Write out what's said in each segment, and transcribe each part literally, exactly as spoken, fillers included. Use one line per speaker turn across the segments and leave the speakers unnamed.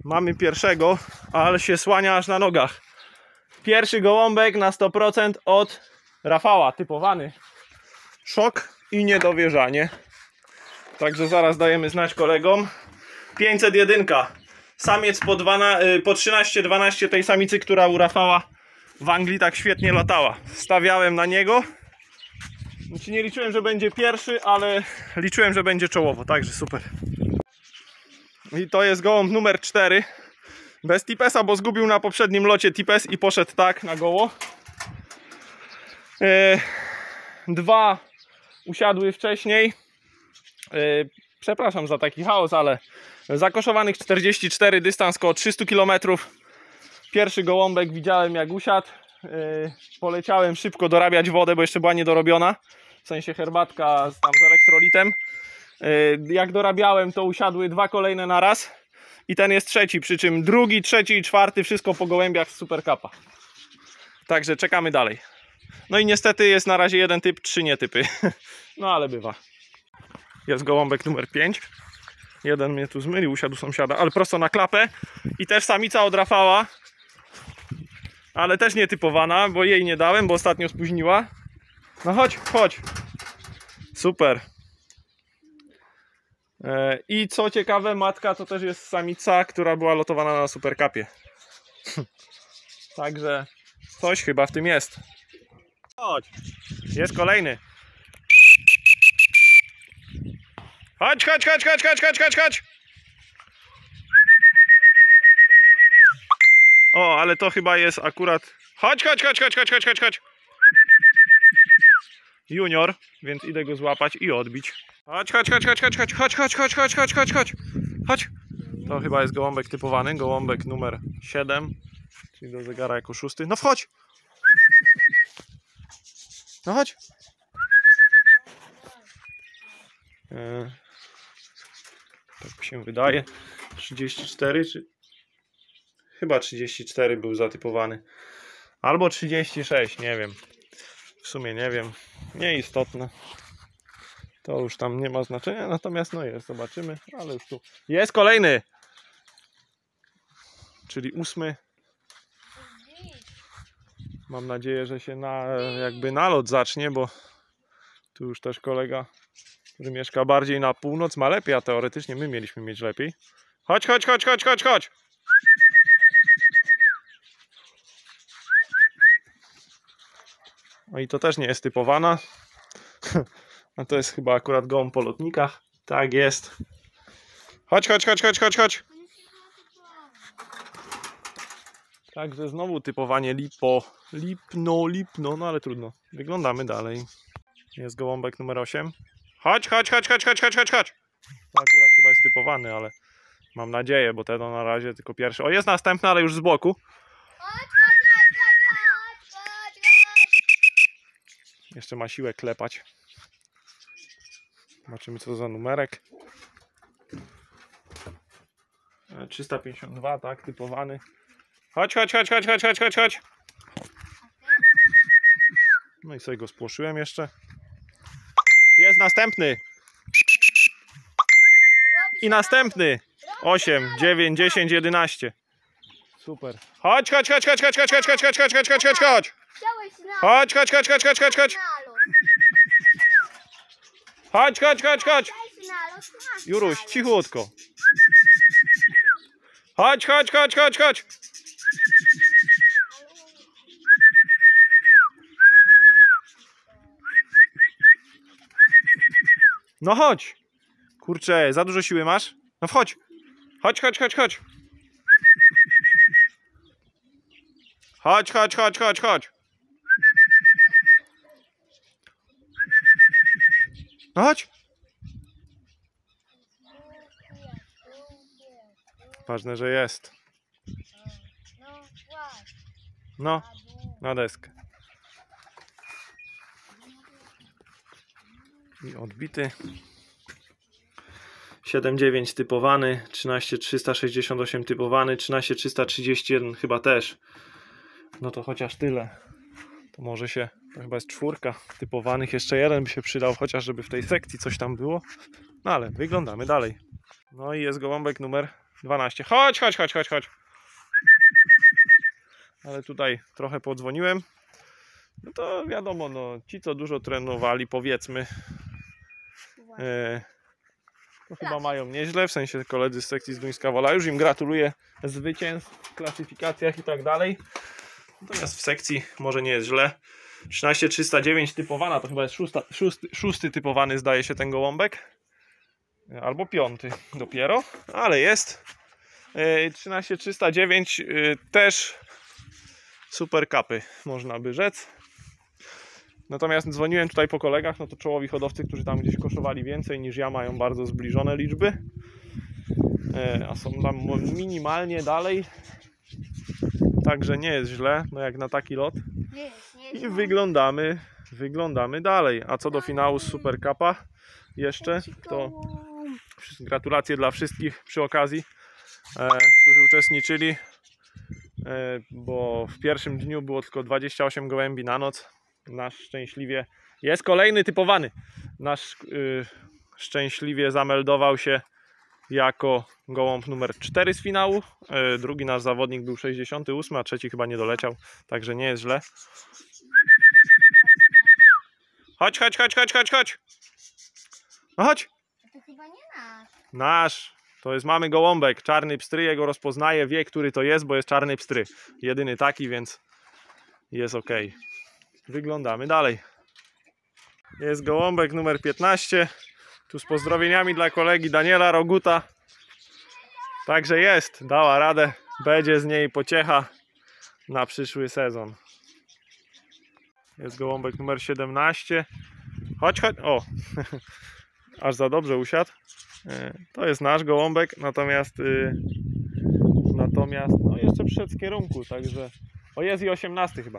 Mamy pierwszego, ale się słania aż na nogach. Pierwszy gołąbek na sto procent od Rafała, typowany. Szok i niedowierzanie. Także zaraz dajemy znać kolegom. pięćset jeden. Samiec po, po trzynaście dwanaście tej samicy, która u Rafała w Anglii tak świetnie latała. Stawiałem na niego. Znaczy nie liczyłem, że będzie pierwszy, ale liczyłem, że będzie czołowo. Także super. I to jest gołąb numer cztery. Bez tipesa, bo zgubił na poprzednim locie tipes i poszedł tak na goło. Yy, dwa usiadły wcześniej. Yy, przepraszam za taki chaos, ale zakoszowanych czterdzieści cztery, dystans koło trzysta kilometrów. Pierwszy gołąbek widziałem jak usiadł. Yy, poleciałem szybko dorabiać wodę, bo jeszcze była niedorobiona. W sensie herbatka z, tam z elektrolitem. Yy, jak dorabiałem, to usiadły dwa kolejne na raz. I ten jest trzeci, przy czym drugi, trzeci i czwarty wszystko po gołębiach z Super Cupa. Także czekamy dalej. No i niestety jest na razie jeden typ, trzy nietypy. No ale bywa. Jest gołąbek numer pięć. Jeden mnie tu zmylił, usiadł sąsiada, ale prosto na klapę. I też samica od Rafała. Ale też nietypowana, bo jej nie dałem, bo ostatnio spóźniła. No chodź, chodź. Super. I co ciekawe, matka to też jest samica, która była lotowana na Super Cupie. Także coś chyba w tym jest. Chodź, jest kolejny. Chodź, chodź, chodź, chodź, chodź, chodź, chodź, chodź. O, ale to chyba jest akurat... Chodź, chodź, chodź, chodź, chodź, chodź, chodź, chodź. Junior, więc idę go złapać i odbić. Chodź, chodź, chodź, chodź, chodź, chodź, chodź, chodź, chodź, chodź, chodź, chodź, chodź. Chodź. To chyba jest gołąbek typowany, gołąbek numer siedem, czyli do zegara jako szósty. No wchodź. No chodź. Eee, tak mi się wydaje. trzydzieści cztery, czy... Chyba trzydzieści cztery był zatypowany. Albo trzydzieści sześć, nie wiem. W sumie nie wiem. Nieistotne. To już tam nie ma znaczenia, natomiast no jest, zobaczymy, ale już tu jest kolejny, czyli ósmy. Mam nadzieję, że się na, jakby nalot zacznie, bo tu już też kolega, który mieszka bardziej na północ, ma lepiej, a teoretycznie my mieliśmy mieć lepiej. Chodź, chodź, chodź, chodź, chodź, chodź. No i to też nie jest typowana. A to jest chyba akurat gołąb po lotnikach. Tak jest. Chodź, chodź, chodź, chodź, chodź, chodź. Także znowu typowanie lipo. Lipno, lipno, no ale trudno. Wyglądamy dalej. Jest gołąbek numer osiem. Chodź, chodź, chodź, chodź, chodź, chodź, chodź, chodź. To akurat chyba jest typowany, ale mam nadzieję, bo ten na razie tylko pierwszy. O, jest następny, ale już z boku. Jeszcze ma siłę klepać. Zobaczymy co to za numerek. trzysta pięćdziesiąt dwa, tak, typowany. Chodź, chodź, chodź, chodź, chodź, chodź, chodź, chodź. No i sobie go spłoszyłem jeszcze. Jest następny. I następny. osiem, dziewięć, dziesięć, jedenaście. Super. Chodź, chodź, chodź, chodź, chodź, chodź, chodź, chodź, chodź, chodź, chodź, chodź, chodź, chodź. Chodź, chodź, chodź, chodź, chodź, chodź, chodź. Chodź, chodź, chodź, chodź. Juruś, cichutko. Chodź, chodź, chodź, chodź, chodź. No chodź. Kurczę, za dużo siły masz? No wchodź. Chodź, chodź, chodź, chodź. Chodź, chodź, chodź, chodź, chodź. No chodź. Ważne, że jest. No, na deskę. I odbity. siedem dziewięć typowany, trzynaście trzysta sześćdziesiąt osiem typowany, trzynaście trzysta trzydzieści jeden chyba też. No to chociaż tyle. To może się, to chyba jest czwórka typowanych, jeszcze jeden by się przydał, chociaż żeby w tej sekcji coś tam było. No ale wyglądamy dalej. No i jest gołąbek numer dwanaście. Chodź, chodź, chodź, chodź, chodź. Ale tutaj trochę podzwoniłem. No to wiadomo, no, ci co dużo trenowali, powiedzmy, e, to chyba mają nieźle, w sensie koledzy z sekcji Zduńska Wola. Już im gratuluję zwycięstw w klasyfikacjach i tak dalej. Natomiast w sekcji może nie jest źle. trzynaście trzysta dziewięć typowana, to chyba jest szósta, szósty, szósty typowany, zdaje się, ten gołąbek. Albo piąty dopiero, ale jest. trzynaście trzysta dziewięć też super kapy, można by rzec. Natomiast dzwoniłem tutaj po kolegach, no to czołowi hodowcy, którzy tam gdzieś koszowali więcej niż ja, mają bardzo zbliżone liczby. A są tam minimalnie dalej. Także nie jest źle, no jak na taki lot. I wyglądamy, wyglądamy dalej. A co do finału z Super Cupa jeszcze, to gratulacje dla wszystkich przy okazji, e, którzy uczestniczyli, e, bo w pierwszym dniu było tylko dwadzieścia osiem gołębi na noc. Nasz szczęśliwie jest kolejny typowany. Nasz y, szczęśliwie zameldował się jako gołąb numer cztery z finału. E, drugi nasz zawodnik był sześćdziesiąty ósmy, a trzeci chyba nie doleciał, także nie jest źle. Chodź, chodź, chodź, chodź, chodź, chodź. No chodź.
To chyba nie nasz.
Nasz. To jest mamy gołąbek. Czarny pstry, jego rozpoznaje, wie, który to jest, bo jest czarny pstry. Jedyny taki, więc jest ok. Wyglądamy dalej. Jest gołąbek numer piętnaście. Tu z pozdrowieniami dla kolegi Daniela Roguta. Także jest, dała radę. Będzie z niej pociecha na przyszły sezon. Jest gołąbek numer siedemnaście. Chodź, chodź. O, aż za dobrze usiadł. To jest nasz gołąbek, natomiast yy, natomiast no jeszcze przyszedł z kierunku, także o, jest i osiemnasty chyba.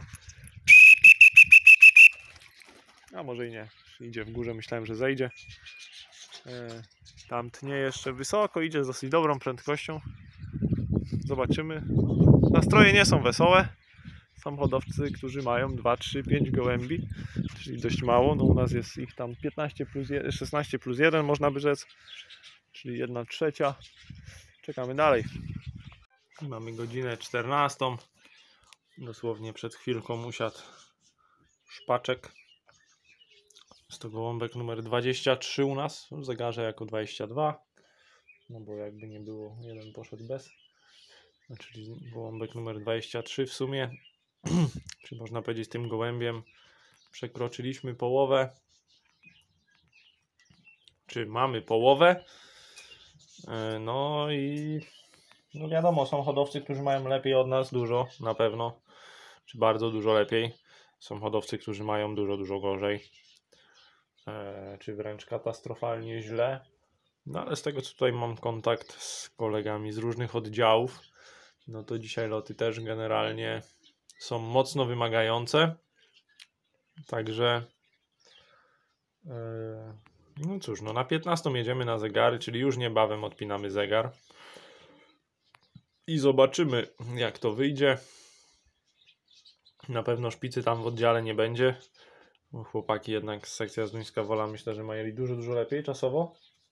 A może i nie, idzie w górze, myślałem, że zejdzie. Yy, tam tnie jeszcze wysoko, idzie z dosyć dobrą prędkością. Zobaczymy. Nastroje nie są wesołe. Są hodowcy, którzy mają dwa, trzy, pięć gołębi, czyli dość mało. No u nas jest ich tam piętnaście plus jeden, szesnaście plus jeden, można by rzec, czyli jedna trzecia. Czekamy dalej. Mamy godzinę czternastą. Dosłownie przed chwilką usiadł szpaczek. Jest to gołąbek numer dwadzieścia trzy u nas, w zegarze jako dwadzieścia dwa. No bo jakby nie było, jeden poszedł bez. Czyli gołąbek numer dwadzieścia trzy w sumie. Czy można powiedzieć, tym gołębiem przekroczyliśmy połowę. Czy mamy połowę? No i no wiadomo, są hodowcy, którzy mają lepiej od nas dużo, na pewno. Czy bardzo dużo lepiej. Są hodowcy, którzy mają dużo, dużo gorzej. Czy wręcz katastrofalnie źle. No ale z tego, co tutaj mam kontakt z kolegami z różnych oddziałów, no to dzisiaj loty też generalnie są mocno wymagające. Także yy, no cóż, no na piętnastą jedziemy na zegary, czyli już niebawem odpinamy zegar i zobaczymy, jak to wyjdzie. Na pewno szpicy tam w oddziale nie będzie, bo chłopaki jednak z sekcja Zduńska Wola, myślę, że mieli dużo, dużo lepiej czasowo.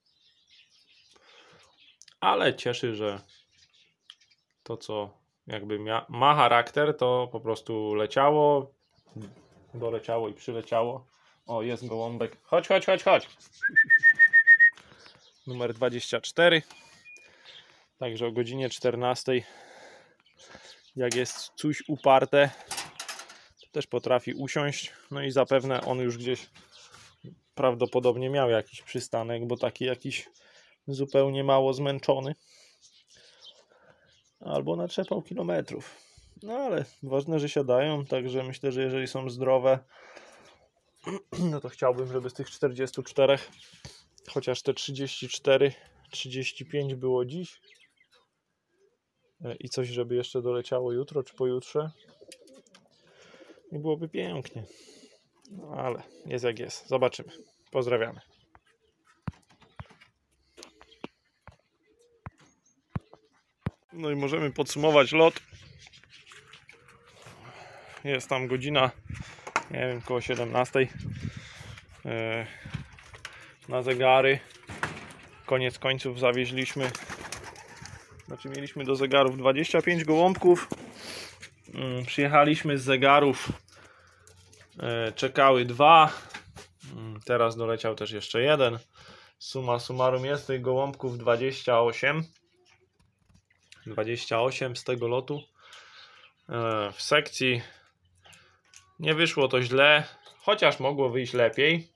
Ale cieszy, że to, co jakby mia ma charakter, to po prostu leciało, doleciało i przyleciało. O, jest gołąbek. Chodź, chodź, chodź, chodź. Numer dwadzieścia cztery. Także o godzinie czternastej, jak jest coś uparte, to też potrafi usiąść. No i zapewne on już gdzieś prawdopodobnie miał jakiś przystanek, bo taki jakiś zupełnie mało zmęczony. Albo natrzepał kilometrów. No ale ważne, że siadają, także myślę, że jeżeli są zdrowe, no to chciałbym, żeby z tych czterdziestu czterech chociaż te trzydzieści cztery, trzydzieści pięć było dziś i coś, żeby jeszcze doleciało jutro czy pojutrze. I byłoby pięknie. No ale jest jak jest. Zobaczymy. Pozdrawiamy. No i możemy podsumować lot. Jest tam godzina, nie wiem, koło siedemnastej na zegary. Koniec końców zawieźliśmy Znaczy mieliśmy do zegarów dwadzieścia pięć gołąbków. Przyjechaliśmy z zegarów, czekały dwa. Teraz doleciał też jeszcze jeden. Summa summarum jest tych gołąbków dwadzieścia osiem. dwadzieścia osiem z tego lotu. W sekcji nie wyszło to źle, chociaż mogło wyjść lepiej.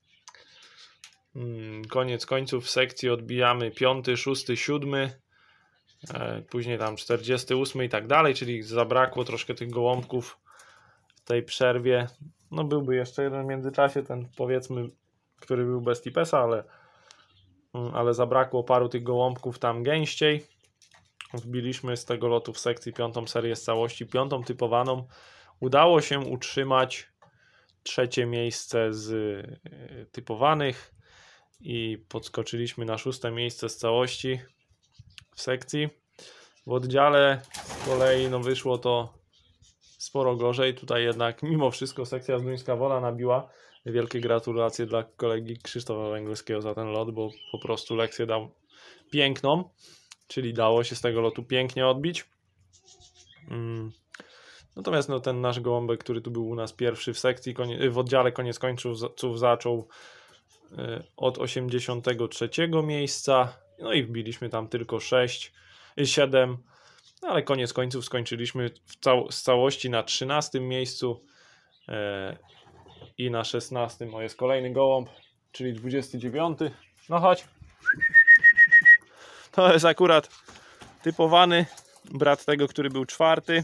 Koniec końców w sekcji odbijamy piąty, szósty, siódmy, później tam czterdziesty ósmy i tak dalej, czyli zabrakło troszkę tych gołąbków w tej przerwie. No byłby jeszcze jeden w międzyczasie, ten powiedzmy, który był bez tipesa, ale, ale zabrakło paru tych gołąbków tam gęściej. Wbiliśmy z tego lotu w sekcji piątą serię z całości, piątą typowaną. Udało się utrzymać trzecie miejsce z typowanych i podskoczyliśmy na szóste miejsce z całości w sekcji. W oddziale z kolei no wyszło to sporo gorzej. Tutaj jednak mimo wszystko sekcja Zduńska Wola nabiła. Wielkie gratulacje dla kolegi Krzysztofa Węgorskiego za ten lot, bo po prostu lekcję dał piękną. Czyli dało się z tego lotu pięknie odbić. Hmm. Natomiast no, ten nasz gołąbek, który tu był u nas pierwszy w sekcji, w oddziale koniec końców zaczął od osiemdziesiątego trzeciego miejsca. No i wbiliśmy tam tylko sześć, siedem. No, ale koniec końców skończyliśmy w cał z całości na trzynastym miejscu. I na szesnastym o jest kolejny gołąb, czyli dwudziesty dziewiąty. No chodź. To jest akurat typowany brat tego, który był czwarty.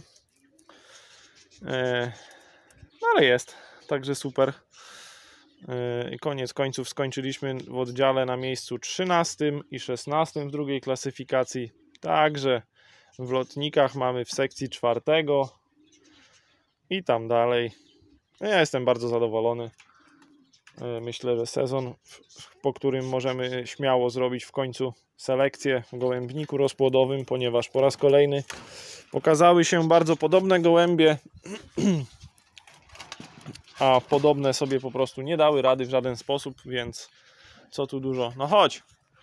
No ale jest, także super. I koniec końców skończyliśmy w oddziale na miejscu trzynastym i szesnastym w drugiej klasyfikacji. Także w lotnikach mamy w sekcji czwartego i tam dalej. Ja jestem bardzo zadowolony. Myślę, że sezon, po którym możemy śmiało zrobić w końcu selekcję w gołębniku rozpłodowym, ponieważ po raz kolejny pokazały się bardzo podobne gołębie, a podobne sobie po prostu nie dały rady w żaden sposób, więc co tu dużo, no chodź,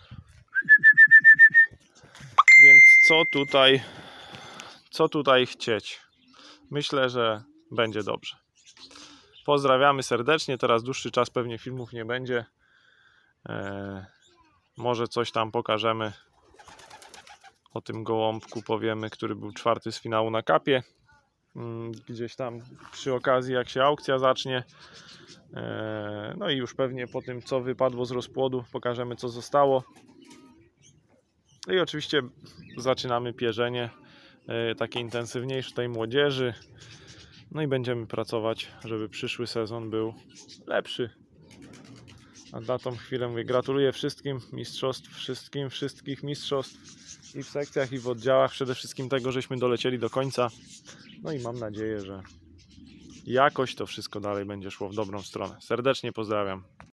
więc co tutaj co tutaj chcieć, myślę, że będzie dobrze. Pozdrawiamy serdecznie, teraz dłuższy czas pewnie filmów nie będzie, eee, może coś tam pokażemy o tym gołąbku, powiemy, który był czwarty z finału na kapie. Gdzieś tam przy okazji, jak się aukcja zacznie. No i już pewnie po tym, co wypadło z rozpłodu, pokażemy, co zostało. I oczywiście zaczynamy pierzenie takie intensywniejsze tej młodzieży. No i będziemy pracować, żeby przyszły sezon był lepszy. A na tą chwilę mówię, gratuluję wszystkim mistrzostw, wszystkim, wszystkich mistrzostw i w sekcjach, i w oddziałach. Przede wszystkim tego, żeśmy dolecieli do końca. No i mam nadzieję, że jakoś to wszystko dalej będzie szło w dobrą stronę. Serdecznie pozdrawiam.